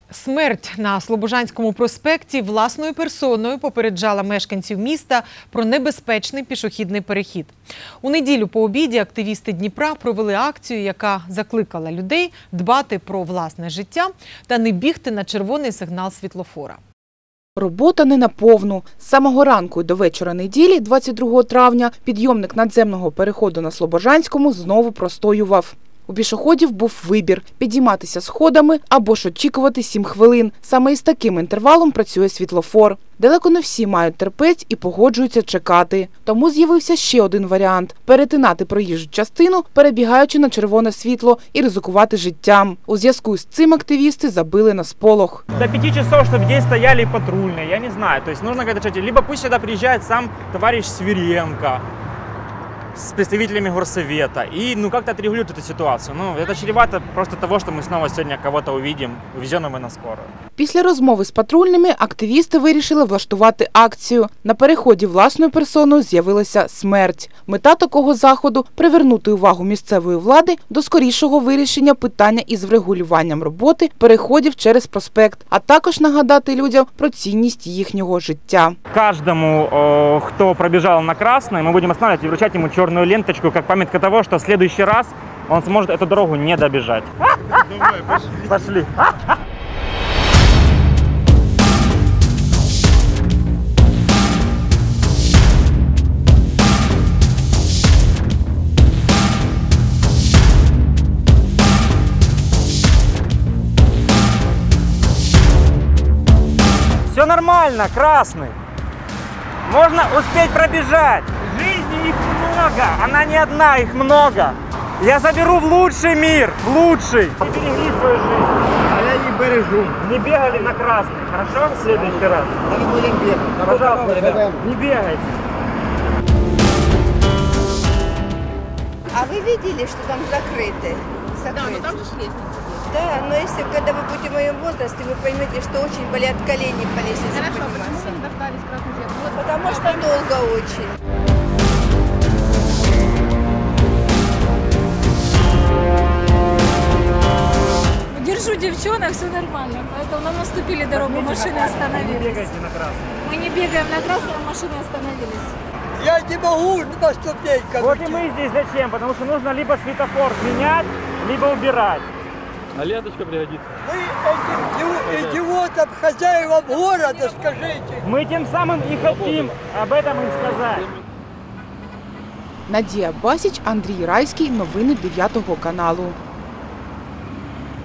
Смерть на Слобожанському проспекті власною персоною попереджала мешканців міста про небезпечний пішохідний перехід. У неділю по обіді активісти Дніпра провели акцію, яка закликала людей дбати про власне життя та не бігти на червоний сигнал світлофора. Робота не наповну. З самого ранку до вечора неділі, 22 травня, підйомник надземного переходу на Слобожанському знову простоював. У пішоходів був вибір – підійматися сходами або ж очікувати 7 хвилин. Саме із таким інтервалом працює світлофор. Далеко не всі мають терпець і погоджуються чекати. Тому з'явився ще один варіант – перетинати проїжджу частину, перебігаючи на червоне світло і ризикувати життям. У зв'язку з цим активісти забили на сполох. До 5 часов, чтобы здесь стояли патрульные, я не знаю. То есть нужно как-то решать. Либо пусть сюда приезжает сам товарищ Свиренко с представителями горсовета и как-то отрегулирует эту ситуацию. Это чревато просто того, что мы снова сегодня кого-то увидим, увезенного на скорую. Після розмови з патрульними активісти вирішили влаштувати акцію. На переході власною персоною з'явилася смерть. Мета такого заходу – привернути увагу місцевої влади до скорішого вирішення питання із врегулюванням роботи переходів через проспект, а також нагадати людям про цінність їхнього життя. Каждому, кто пробежал на красный, мы будем останавливать и вручать ему черную ленточку, как памятка того, что в следующий раз он сможет эту дорогу не добежать. Давай, пошли. Все нормально, красный. Можно успеть пробежать. Жизни их много, она не одна, их много. Я заберу в лучший мир, в лучший. Не берегли свою жизнь. А я не бережу. Не бегали на красный, хорошо? В следующий раз. Мы не будем бегать. Пожалуйста, ребята, не бегайте. А вы видели, что там закрыты? Да, но там же лестница. Да, но если когда вы будете в моем возрасте, вы поймете, что очень болят колени по лестнице. Хорошо, подниматься. почему вы не дождались красный свет? Вот, Потому что долго очень. Держу девчонок, все нормально. Поэтому нам наступили дорогу, машины остановились. Не бегайте на красный. Мы не бегаем на красный, а машины остановились. Я не могу на ступеньках. Вот и мы здесь зачем? Потому что нужно либо светофор менять, либо убирать. А ленточка пригодится. Вы этим идиотам, хозяевам города скажите. Мы тем самым и хотим об этом им сказать. Надія Басіч, Андрій Райський. Новини 9 каналу.